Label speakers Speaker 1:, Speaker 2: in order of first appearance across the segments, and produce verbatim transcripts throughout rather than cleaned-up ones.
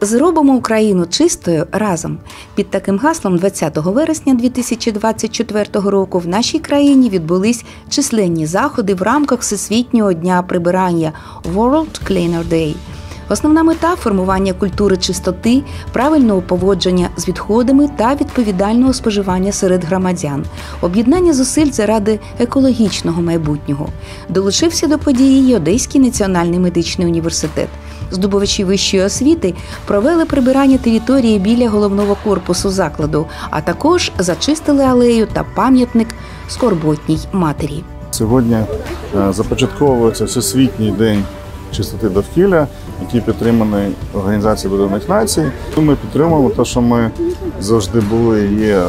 Speaker 1: Зробимо Україну чистою разом. Під таким гаслом двадцятого вересня дві тисячі двадцять четвертого року в нашій країні відбулись численні заходи в рамках Всесвітнього дня прибирання World Cleaner Day. Основна мета – формування культури чистоти, правильного поводження з відходами та відповідального споживання серед громадян, об'єднання зусиль заради екологічного майбутнього. Долучився до події й Одеський національний медичний університет. Здобувачі вищої освіти провели прибирання території біля головного корпусу закладу, а також зачистили алею та пам'ятник скорботній матері.
Speaker 2: Сьогодні започатковується Всесвітній день чистоти довкілля, який підтриманий Організацією Об'єднаних Націй. Ми підтримуємо те, що ми завжди були і є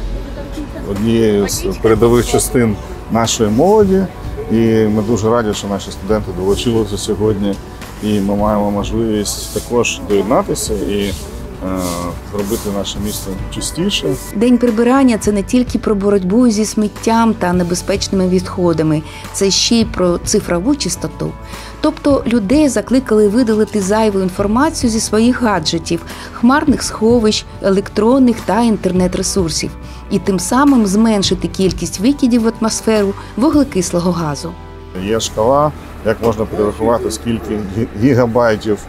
Speaker 2: однією з передових частин нашої молоді. І ми дуже раді, що наші студенти долучилися сьогодні. І ми маємо можливість також доєднатися і зробити наше місто чистіше.
Speaker 1: День прибирання – це не тільки про боротьбу зі сміттям та небезпечними відходами, це ще й про цифрову чистоту. Тобто людей закликали видалити зайву інформацію зі своїх гаджетів, хмарних сховищ, електронних та інтернет-ресурсів. І тим самим зменшити кількість викидів в атмосферу вуглекислого газу.
Speaker 2: Є шкала, як можна перерахувати, скільки гігабайтів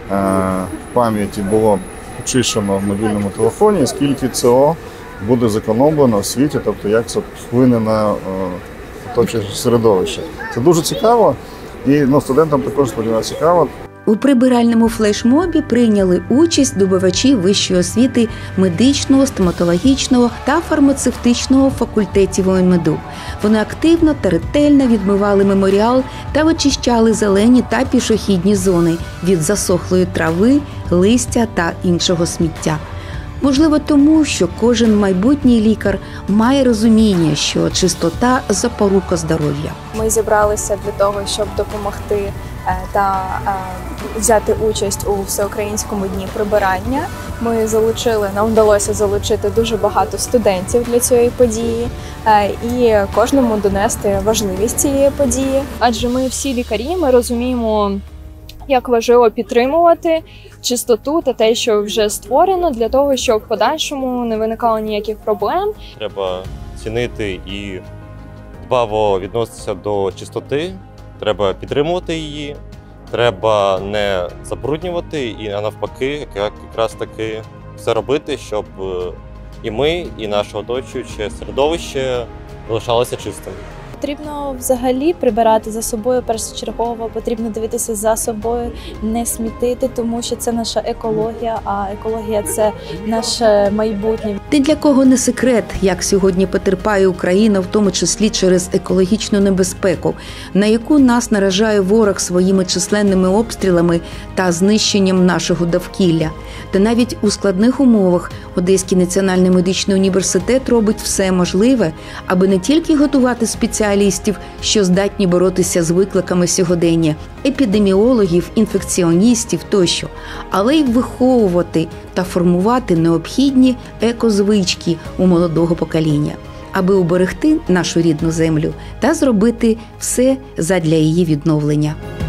Speaker 2: пам'яті було очищено в мобільному телефоні, і скільки цього буде зекономлено в світі, тобто як це вплине на оточуюче середовище. Це дуже цікаво, і ну, студентам також, сподіваюся, цікаво.
Speaker 1: У прибиральному флешмобі прийняли участь здобувачі вищої освіти медичного, стоматологічного та фармацевтичного факультетів УНМЕДУ. Вони активно та ретельно відмивали меморіал та вичищали зелені та пішохідні зони від засохлої трави, листя та іншого сміття. Можливо, тому, що кожен майбутній лікар має розуміння, що чистота – запорука здоров'я.
Speaker 3: Ми зібралися для того, щоб допомогти та взяти участь у всеукраїнському дні прибирання. Ми залучили, нам вдалося залучити дуже багато студентів для цієї події і кожному донести важливість цієї події. Адже ми всі лікарі, ми розуміємо, як важливо підтримувати чистоту та те, що вже створено, для того, щоб в подальшому не виникало ніяких проблем.
Speaker 4: Треба цінити і дбаво відноситися до чистоти, треба підтримувати її, треба не забруднювати і навпаки, якраз таки все робити, щоб і ми, і наше оточуюче середовище залишалося чистим.
Speaker 5: Потрібно взагалі прибирати за собою першочергово, потрібно дивитися за собою, не смітити, тому що це наша екологія, а екологія – це наше майбутнє.
Speaker 1: Ні для кого не секрет, як сьогодні потерпає Україна, в тому числі через екологічну небезпеку, на яку нас наражає ворог своїми численними обстрілами та знищенням нашого довкілля. Та навіть у складних умовах Одеський національний медичний університет робить все можливе, аби не тільки готувати спеціалістів, що здатні боротися з викликами сьогодення, епідеміологів, інфекціоністів тощо, але й виховувати та формувати необхідні екозвички у молодого покоління, аби уберегти нашу рідну землю та зробити все задля її відновлення.